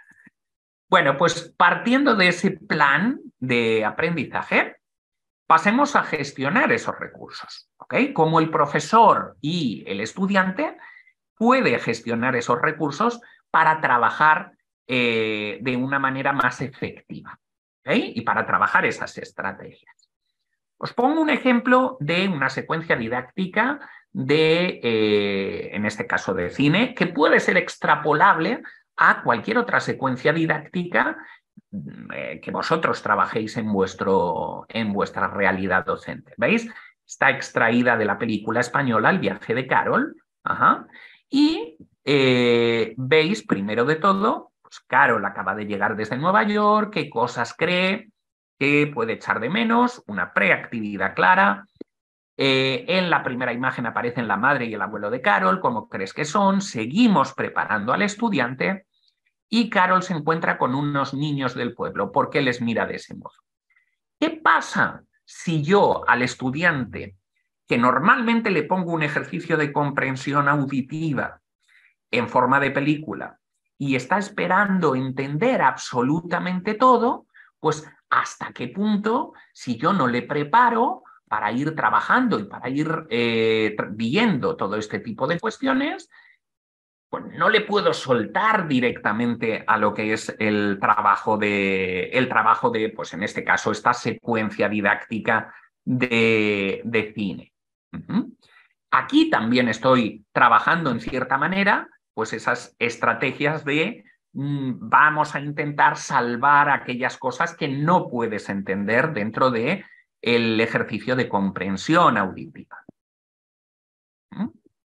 Bueno, pues partiendo de ese plan de aprendizaje, pasemos a gestionar esos recursos, ¿ok? Como el profesor y el estudiante puede gestionar esos recursos para trabajar eh, de una manera más efectiva, ¿ok? Y para trabajar esas estrategias. Os pongo un ejemplo de una secuencia didáctica de, eh, en este caso de cine, que puede ser extrapolable a cualquier otra secuencia didáctica eh, que vosotros trabajéis en, vuestro, en vuestra realidad docente. ¿Veis? Está extraída de la película española El viaje de Carol. Ajá. Y eh, veis, primero de todo, pues Carol acaba de llegar desde Nueva York, qué cosas cree, qué puede echar de menos, una preactividad clara. Eh, en la primera imagen aparecen la madre y el abuelo de Carol, ¿cómo crees que son? Seguimos preparando al estudiante y Carol se encuentra con unos niños del pueblo. ¿Por qué les mira de ese modo? ¿Qué pasa si yo al estudiante, que normalmente le pongo un ejercicio de comprensión auditiva en forma de película y está esperando entender absolutamente todo, pues hasta qué punto, si yo no le preparo para ir trabajando y para ir eh, viendo todo este tipo de cuestiones, pues no le puedo soltar directamente a lo que es el trabajo de, el trabajo de, pues en este caso, esta secuencia didáctica de, de cine. Uh-huh. Aquí también estoy trabajando en cierta manera, pues esas estrategias de mmm, vamos a intentar salvar aquellas cosas que no puedes entender dentro de el ejercicio de comprensión auditiva. ¿Mm?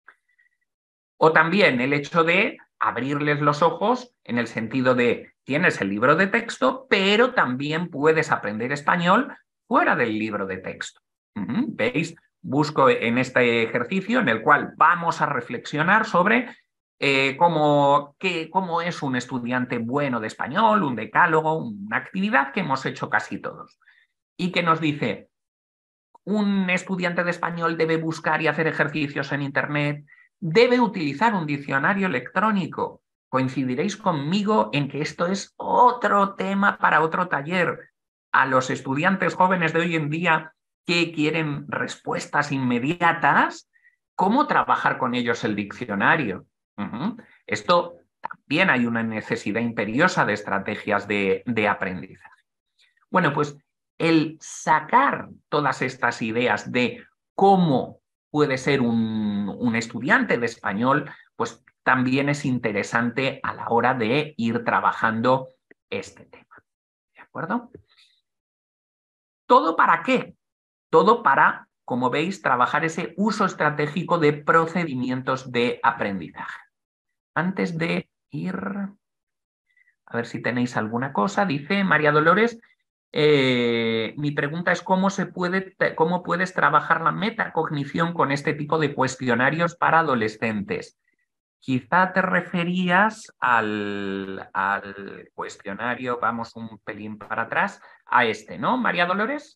O también el hecho de abrirles los ojos en el sentido de tienes el libro de texto, pero también puedes aprender español fuera del libro de texto. ¿Mm? ¿Veis busco en este ejercicio en el cual vamos a reflexionar sobre eh, cómo, qué, cómo es un estudiante bueno de español, un decálogo, una actividad que hemos hecho casi todos. Y que nos dice, un estudiante de español debe buscar y hacer ejercicios en Internet, debe utilizar un diccionario electrónico. Coincidiréis conmigo en que esto es otro tema para otro taller. A los estudiantes jóvenes de hoy en día que quieren respuestas inmediatas, ¿cómo trabajar con ellos el diccionario? Uh-huh. Esto también hay una necesidad imperiosa de estrategias de, de aprendizaje. Bueno, pues el sacar todas estas ideas de cómo puede ser un, un estudiante de español, pues también es interesante a la hora de ir trabajando este tema. ¿De acuerdo? ¿Todo para qué? Todo para, como veis, trabajar ese uso estratégico de procedimientos de aprendizaje. Antes de ir, a ver si tenéis alguna cosa, dice María Dolores, eh, mi pregunta es cómo, se puede, cómo puedes trabajar la metacognición con este tipo de cuestionarios para adolescentes. Quizá te referías al, al cuestionario, vamos un pelín para atrás, a este, ¿no, María Dolores?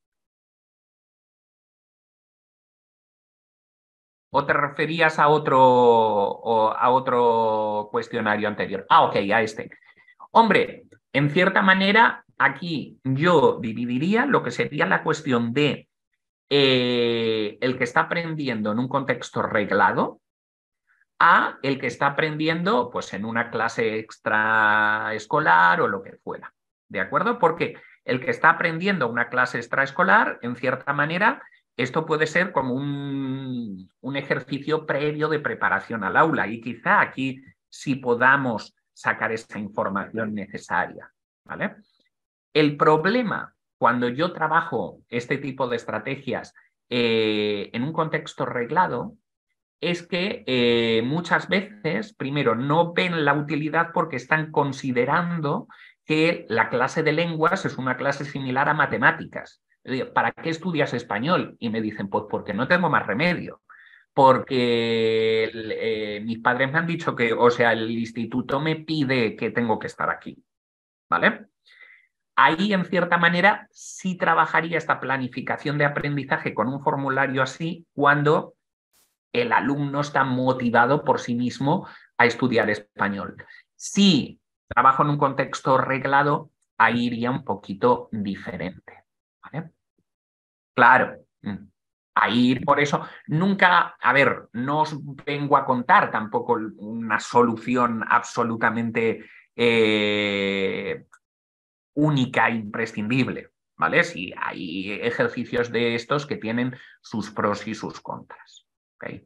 ¿O te referías a otro, a otro cuestionario anterior? Ah, ok, a este. Hombre, en cierta manera, aquí yo dividiría lo que sería la cuestión de eh, el que está aprendiendo en un contexto reglado a el que está aprendiendo pues, en una clase extraescolar o lo que fuera. ¿De acuerdo? Porque el que está aprendiendo una clase extraescolar, en cierta manera, esto puede ser como un, un ejercicio previo de preparación al aula y quizá aquí sí podamos sacar esa información necesaria. ¿Vale? El problema cuando yo trabajo este tipo de estrategias eh, en un contexto reglado es que eh, muchas veces, primero, no ven la utilidad porque están considerando que la clase de lenguas es una clase similar a matemáticas. ¿Para qué estudias español? Y me dicen, pues porque no tengo más remedio. Porque eh, mis padres me han dicho que, o sea, el instituto me pide que tengo que estar aquí. ¿Vale? Ahí, en cierta manera, sí trabajaría esta planificación de aprendizaje con un formulario así cuando el alumno está motivado por sí mismo a estudiar español. Si trabajo en un contexto reglado, ahí iría un poquito diferente. ¿Vale? Claro. Ahí, por eso, nunca, a ver, no os vengo a contar tampoco una solución absolutamente eh, única e imprescindible, ¿vale? Sí, hay ejercicios de estos que tienen sus pros y sus contras. ¿Okay?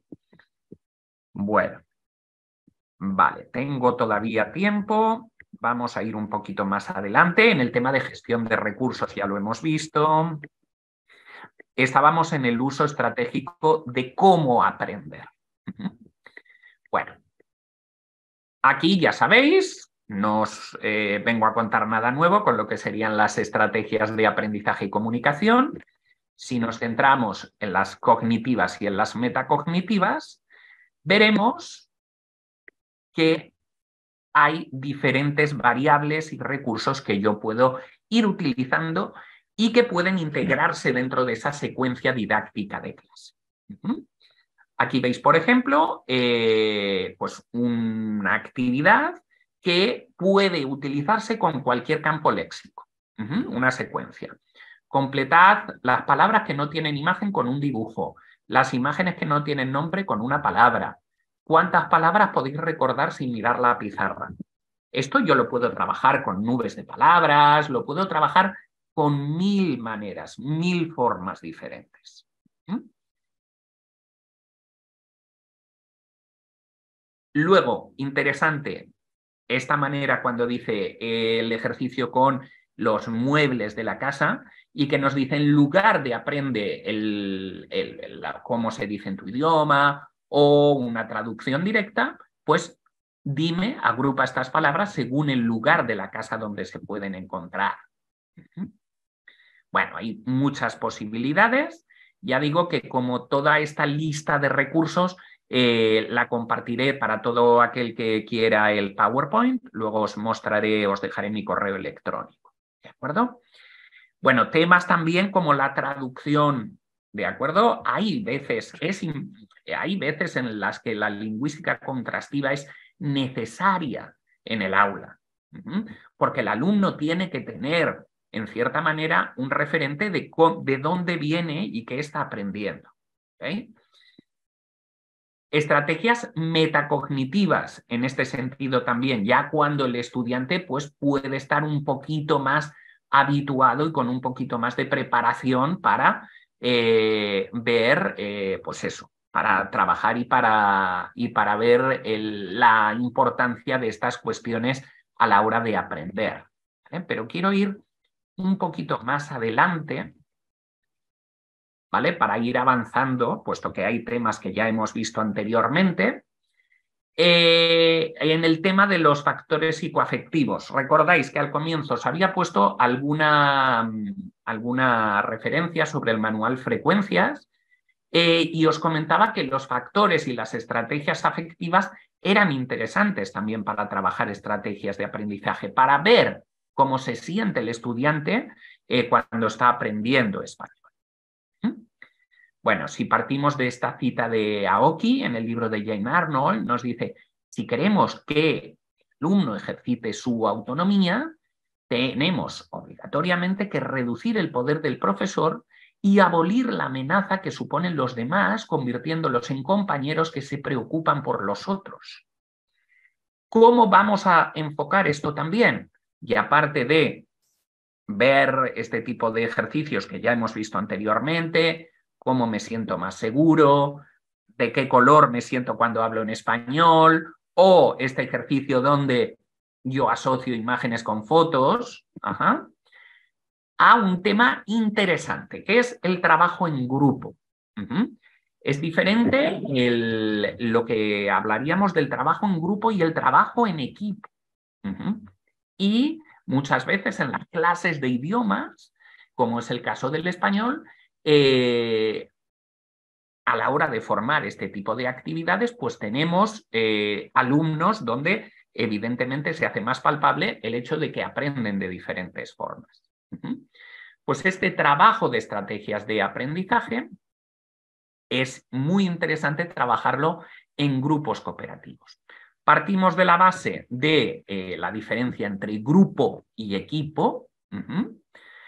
Bueno, vale, tengo todavía tiempo. Vamos a ir un poquito más adelante en el tema de gestión de recursos, ya lo hemos visto. Estábamos en el uso estratégico de cómo aprender. Bueno, aquí ya sabéis, no os eh, vengo a contar nada nuevo con lo que serían las estrategias de aprendizaje y comunicación. Si nos centramos en las cognitivas y en las metacognitivas, veremos que hay diferentes variables y recursos que yo puedo ir utilizando y que pueden integrarse dentro de esa secuencia didáctica de clase. Uh-huh. Aquí veis, por ejemplo, eh, pues una actividad que puede utilizarse con cualquier campo léxico. Uh-huh. Una secuencia. Completad las palabras que no tienen imagen con un dibujo, las imágenes que no tienen nombre con una palabra. ¿Cuántas palabras podéis recordar sin mirar la pizarra? Esto yo lo puedo trabajar con nubes de palabras, lo puedo trabajar con mil maneras, mil formas diferentes. ¿Mm? Luego, interesante, esta manera cuando dice el ejercicio con los muebles de la casa y que nos dice en lugar de aprende el, el, el, cómo se dice en tu idioma o una traducción directa, pues dime, agrupa estas palabras según el lugar de la casa donde se pueden encontrar. Bueno, hay muchas posibilidades Ya digo que como toda esta lista de recursos eh, la compartiré para todo aquel que quiera el PowerPoint, luego os mostraré, os dejaré mi correo electrónico, ¿de acuerdo? Bueno, temas también como la traducción, ¿de acuerdo? Hay veces, es, hay veces en las que la lingüística contrastiva es necesaria en el aula, porque el alumno tiene que tener, en cierta manera, un referente de, de dónde viene y qué está aprendiendo. ¿Okay? Estrategias metacognitivas en este sentido también, ya cuando el estudiante pues, puede estar un poquito más habituado y con un poquito más de preparación para eh, ver, eh, pues eso, para trabajar y para, y para ver el, la importancia de estas cuestiones a la hora de aprender. ¿Vale? Pero quiero ir un poquito más adelante, ¿vale? Para ir avanzando, puesto que hay temas que ya hemos visto anteriormente. Eh, en el tema de los factores psicoafectivos, recordáis que al comienzo os había puesto alguna, alguna referencia sobre el manual Frecuencias eh, y os comentaba que los factores y las estrategias afectivas eran interesantes también para trabajar estrategias de aprendizaje, para ver cómo se siente el estudiante eh, cuando está aprendiendo español. Bueno, si partimos de esta cita de Aoki en el libro de Jane Arnold, nos dice, si queremos que el alumno ejercite su autonomía, tenemos obligatoriamente que reducir el poder del profesor y abolir la amenaza que suponen los demás, convirtiéndolos en compañeros que se preocupan por los otros. ¿Cómo vamos a enfocar esto también? Y aparte de ver este tipo de ejercicios que ya hemos visto anteriormente, cómo me siento más seguro, de qué color me siento cuando hablo en español, o este ejercicio donde yo asocio imágenes con fotos, ajá, a un tema interesante, que es el trabajo en grupo. Uh-huh. Es diferente el, lo que hablaríamos del trabajo en grupo y el trabajo en equipo. Uh-huh. Y muchas veces en las clases de idiomas, como es el caso del español, eh, a la hora de formar este tipo de actividades, pues tenemos eh, alumnos donde evidentemente se hace más palpable el hecho de que aprenden de diferentes formas. Uh-huh. Pues este trabajo de estrategias de aprendizaje es muy interesante trabajarlo en grupos cooperativos. Partimos de la base de eh, la diferencia entre grupo y equipo, uh-huh.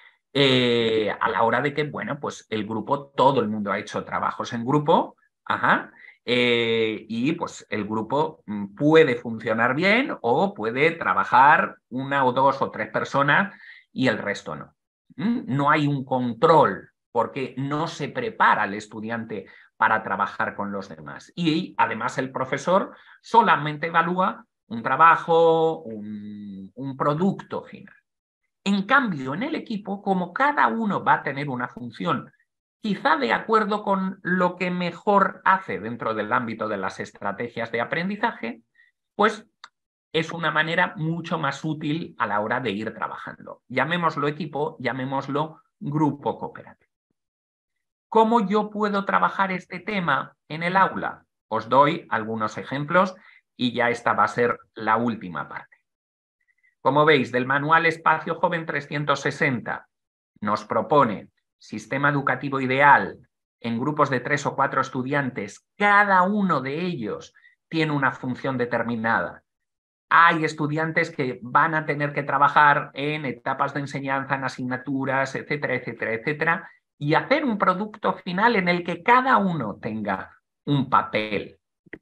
eh, a la hora de que, bueno, pues el grupo, todo el mundo ha hecho trabajos en grupo, ajá, eh, y pues el grupo puede funcionar bien o puede trabajar una o dos o tres personas y el resto no. ¿Mm? No hay un control porque no se prepara al estudiante para trabajar con los demás. Y además el profesor solamente evalúa un trabajo, un, un producto final. En cambio, en el equipo, como cada uno va a tener una función, quizá de acuerdo con lo que mejor hace dentro del ámbito de las estrategias de aprendizaje, pues es una manera mucho más útil a la hora de ir trabajando. Llamémoslo equipo, llamémoslo grupo cooperativo. ¿Cómo yo puedo trabajar este tema en el aula? Os doy algunos ejemplos y ya esta va a ser la última parte. Como veis, del manual Espacio Joven trescientos sesenta nos propone sistema educativo ideal en grupos de tres o cuatro estudiantes. Cada uno de ellos tiene una función determinada. Hay estudiantes que van a tener que trabajar en etapas de enseñanza, en asignaturas, etcétera, etcétera, etcétera, y hacer un producto final en el que cada uno tenga un papel.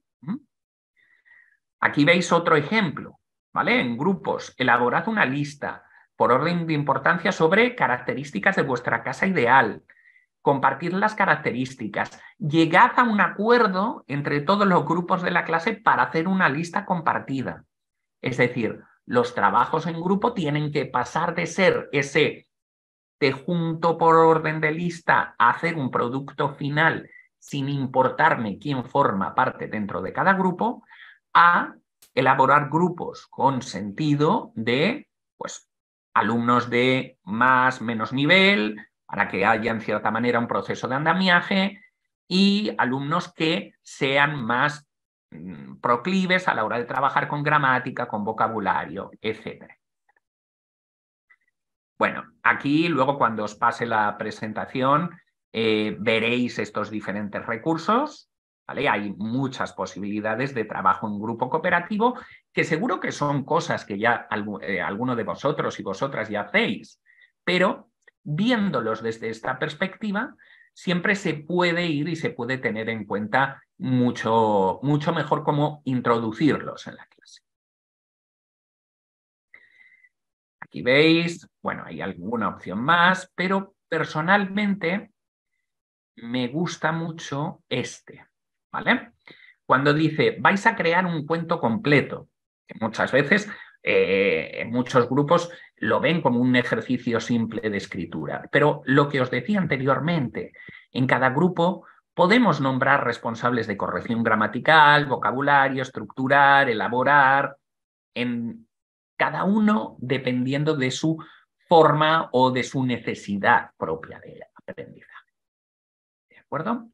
Aquí veis otro ejemplo, ¿vale? En grupos, elaborad una lista por orden de importancia sobre características de vuestra casa ideal. Compartir las características. Llegad a un acuerdo entre todos los grupos de la clase para hacer una lista compartida. Es decir, los trabajos en grupo tienen que pasar de ser ese te junto por orden de lista a hacer un producto final sin importarme quién forma parte dentro de cada grupo, a elaborar grupos con sentido de pues, alumnos de más, menos nivel, para que haya en cierta manera un proceso de andamiaje, y alumnos que sean más mmm, proclives a la hora de trabajar con gramática, con vocabulario, etcétera. Bueno, aquí luego cuando os pase la presentación eh, veréis estos diferentes recursos, ¿vale? Hay muchas posibilidades de trabajo en grupo cooperativo que seguro que son cosas que ya eh, alguno de vosotros y vosotras ya hacéis, pero viéndolos desde esta perspectiva siempre se puede ir y se puede tener en cuenta mucho, mucho mejor cómo introducirlos en la clase. Aquí veis, bueno, hay alguna opción más, pero personalmente me gusta mucho este, ¿vale? Cuando dice, vais a crear un cuento completo, que muchas veces eh, en muchos grupos lo ven como un ejercicio simple de escritura, pero lo que os decía anteriormente, en cada grupo podemos nombrar responsables de corrección gramatical, vocabulario, estructurar, elaborar, en cada uno dependiendo de su forma o de su necesidad propia de aprendizaje. ¿De acuerdo?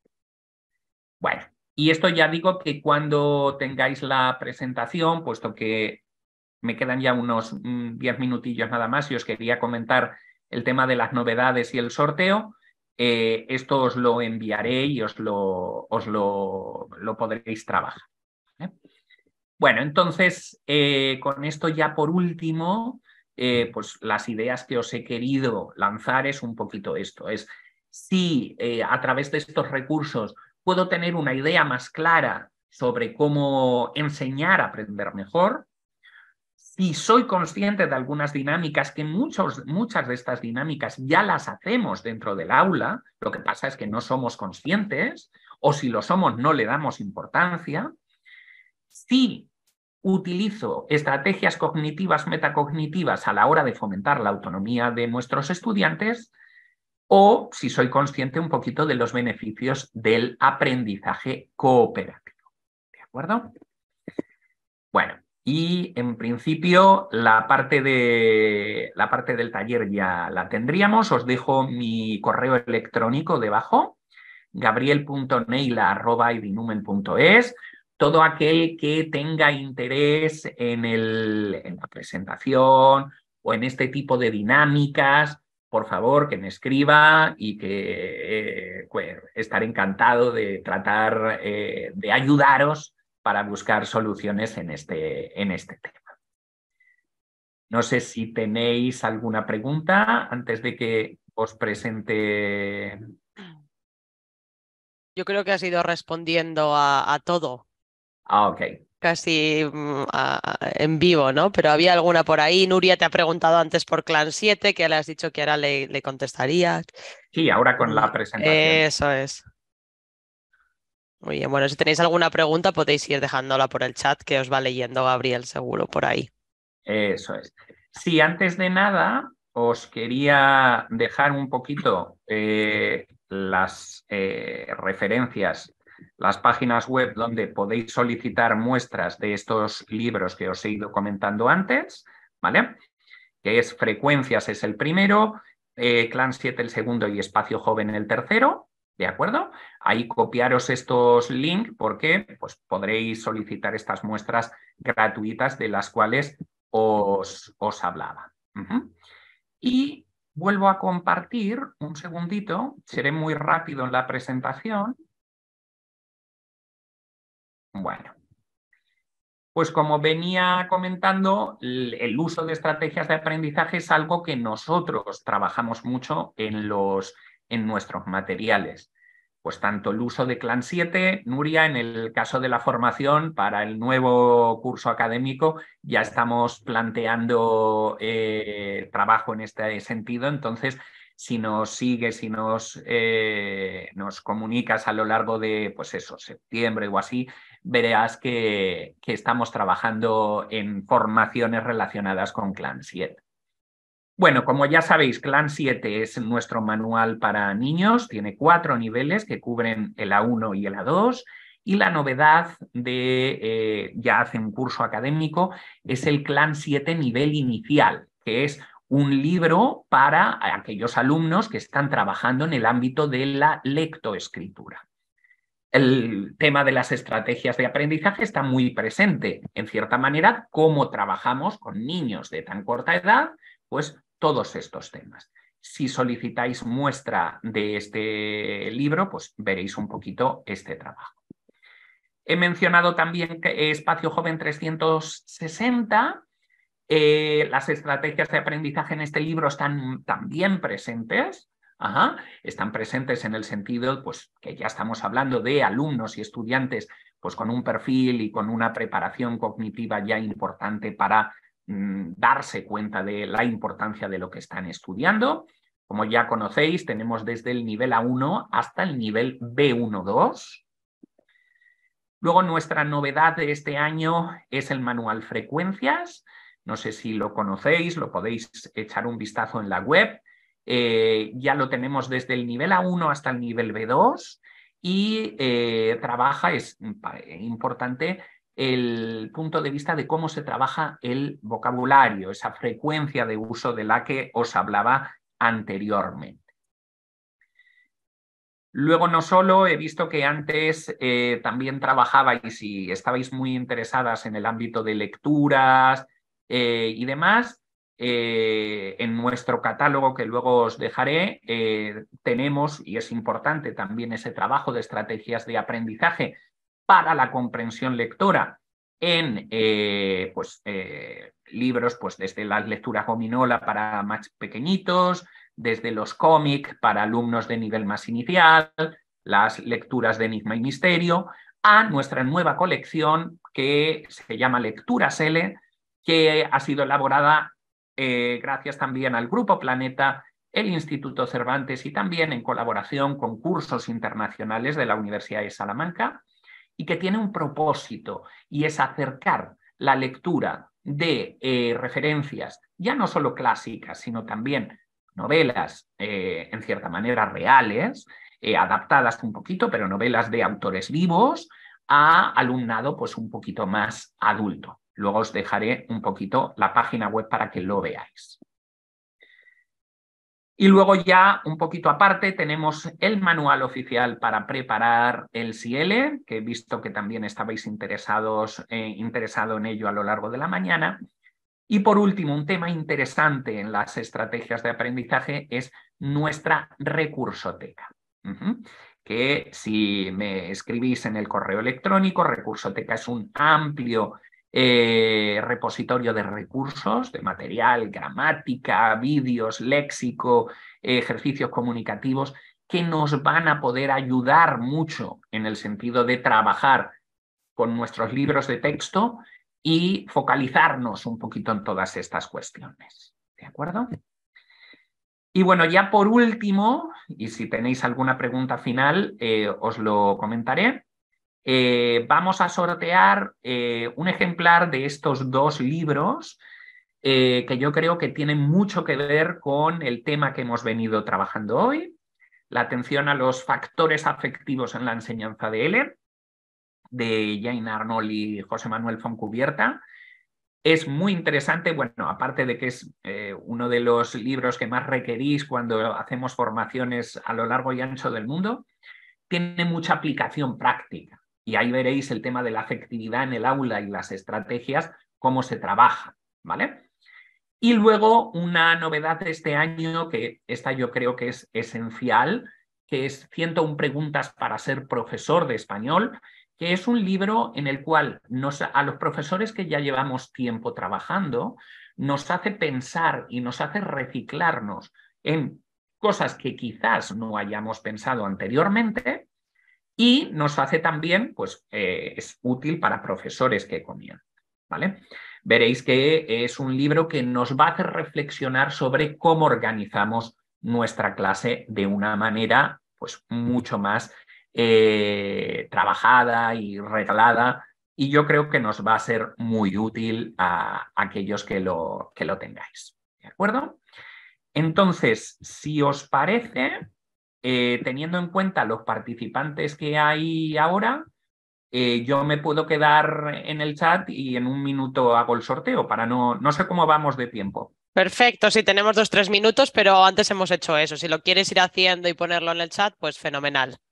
Bueno, y esto ya digo que cuando tengáis la presentación, puesto que me quedan ya unos diez minutillos nada más y os quería comentar el tema de las novedades y el sorteo, eh, esto os lo enviaré y os lo, os lo, lo podréis trabajar. ¿eh? Bueno, entonces, eh, con esto ya por último, eh, pues las ideas que os he querido lanzar es un poquito esto, es si eh, a través de estos recursos puedo tener una idea más clara sobre cómo enseñar a aprender mejor, si soy consciente de algunas dinámicas, que muchos, muchas de estas dinámicas ya las hacemos dentro del aula, lo que pasa es que no somos conscientes, o si lo somos no le damos importancia. Si utilizo estrategias cognitivas, metacognitivas a la hora de fomentar la autonomía de nuestros estudiantes, o si soy consciente un poquito de los beneficios del aprendizaje cooperativo. ¿De acuerdo? Bueno, y en principio la parte, de, la parte del taller ya la tendríamos. Os dejo mi correo electrónico debajo, gabriel punto neila arroba ibinumen punto es. Todo aquel que tenga interés en, el, en la presentación o en este tipo de dinámicas, por favor, que me escriba y que eh, pues, estaré encantado de tratar eh, de ayudaros para buscar soluciones en este, en este tema. No sé si tenéis alguna pregunta antes de que os presente. Yo creo que has ido respondiendo a, a todo. Ah, ok. Casi mm, a- a- en vivo, ¿no? Pero había alguna por ahí. Nuria te ha preguntado antes por Clan siete, que le has dicho que ahora le, le contestarías. Sí, ahora con la Y presentación. eso es. Muy bien, bueno, si tenéis alguna pregunta podéis ir dejándola por el chat, que os va leyendo Gabriel seguro por ahí. Eso es. Sí, antes de nada os quería dejar un poquito eh, las eh, referencias, las páginas web donde podéis solicitar muestras de estos libros que os he ido comentando antes, ¿vale? Que es Frecuencias es el primero, eh, Clan siete el segundo y Espacio Joven el tercero, ¿de acuerdo? Ahí copiaros estos links porque pues, podréis solicitar estas muestras gratuitas de las cuales os, os hablaba. Uh-huh. Y vuelvo a compartir un segundito, seré muy rápido en la presentación. Bueno. Pues como venía comentando, el uso de estrategias de aprendizaje es algo que nosotros trabajamos mucho en, los, en nuestros materiales. Pues tanto el uso de Clan siete, Nuria, en el caso de la formación para el nuevo curso académico, ya estamos planteando eh, trabajo en este sentido. Entonces, si nos sigues, si nos, eh, nos comunicas a lo largo de, pues eso, septiembre o así, verás que, que estamos trabajando en formaciones relacionadas con Clan siete. Bueno, como ya sabéis, Clan siete es nuestro manual para niños, tiene cuatro niveles que cubren el A uno y el A dos, y la novedad de eh, ya hace un curso académico es el Clan siete nivel inicial, que es un libro para aquellos alumnos que están trabajando en el ámbito de la lectoescritura. El tema de las estrategias de aprendizaje está muy presente, en cierta manera, cómo trabajamos con niños de tan corta edad, pues todos estos temas. Si solicitáis muestra de este libro, pues veréis un poquito este trabajo. He mencionado también que Espacio Joven trescientos sesenta. Eh, las estrategias de aprendizaje en este libro están también presentes. Ajá. Están presentes en el sentido pues, que ya estamos hablando de alumnos y estudiantes pues, con un perfil y con una preparación cognitiva ya importante para mmm, darse cuenta de la importancia de lo que están estudiando. Como ya conocéis, tenemos desde el nivel A uno hasta el nivel B uno dos. Luego, nuestra novedad de este año es el manual Frecuencias. No sé si lo conocéis, lo podéis echar un vistazo en la web. Eh, ya lo tenemos desde el nivel A uno hasta el nivel B dos y eh, trabaja, es importante, el punto de vista de cómo se trabaja el vocabulario, esa frecuencia de uso de la que os hablaba anteriormente. Luego, no solo he visto que antes eh, también trabajabais y estabais muy interesadas en el ámbito de lecturas eh, y demás, eh, en nuestro catálogo que luego os dejaré, eh, tenemos, y es importante también ese trabajo de estrategias de aprendizaje para la comprensión lectora en eh, pues, eh, libros, pues desde las lecturas gominola para más pequeñitos, desde los cómics para alumnos de nivel más inicial, las lecturas de Enigma y Misterio, a nuestra nueva colección que se llama Lecturas L, que ha sido elaborada eh, gracias también al Grupo Planeta, el Instituto Cervantes y también en colaboración con cursos internacionales de la Universidad de Salamanca, y que tiene un propósito, y es acercar la lectura de eh, referencias, ya no solo clásicas, sino también novelas, eh, en cierta manera, reales, eh, adaptadas un poquito, pero novelas de autores vivos, a alumnado pues un poquito más adulto. Luego os dejaré un poquito la página web para que lo veáis. Y luego ya, un poquito aparte, tenemos el manual oficial para preparar el S I E L E, que he visto que también estabais interesados, eh, interesado en ello a lo largo de la mañana. Y por último, un tema interesante en las estrategias de aprendizaje es nuestra recursoteca. Uh-huh. Que si me escribís en el correo electrónico, Recursoteca es un amplio eh, repositorio de recursos, de material, gramática, vídeos, léxico, eh, ejercicios comunicativos, que nos van a poder ayudar mucho en el sentido de trabajar con nuestros libros de texto y focalizarnos un poquito en todas estas cuestiones. ¿De acuerdo? Y bueno, ya por último, y si tenéis alguna pregunta final, eh, os lo comentaré, eh, vamos a sortear eh, un ejemplar de estos dos libros eh, que yo creo que tienen mucho que ver con el tema que hemos venido trabajando hoy, la atención a los factores afectivos en la enseñanza de L, de Jane Arnold y José Manuel Fontcubierta. Es muy interesante, bueno, aparte de que es eh, uno de los libros que más requerís cuando hacemos formaciones a lo largo y ancho del mundo, tiene mucha aplicación práctica. Y ahí veréis el tema de la afectividad en el aula y las estrategias, cómo se trabaja, ¿vale? Y luego una novedad de este año, que esta yo creo que es esencial, que es ciento una preguntas para ser profesor de español, que es un libro en el cual nos, a los profesores que ya llevamos tiempo trabajando, nos hace pensar y nos hace reciclarnos en cosas que quizás no hayamos pensado anteriormente, y nos hace también, pues eh, es útil para profesores que comienzan, ¿vale? Veréis que es un libro que nos va a hacer reflexionar sobre cómo organizamos nuestra clase de una manera pues mucho más eh, trabajada y reglada, y yo creo que nos va a ser muy útil a, a aquellos que lo, que lo tengáis, ¿de acuerdo? Entonces, si os parece, eh, teniendo en cuenta los participantes que hay ahora, eh, yo me puedo quedar en el chat y en un minuto hago el sorteo para no, no sé cómo vamos de tiempo. Perfecto, sí, tenemos dos, tres minutos, pero antes hemos hecho eso. Si lo quieres ir haciendo y ponerlo en el chat, pues fenomenal.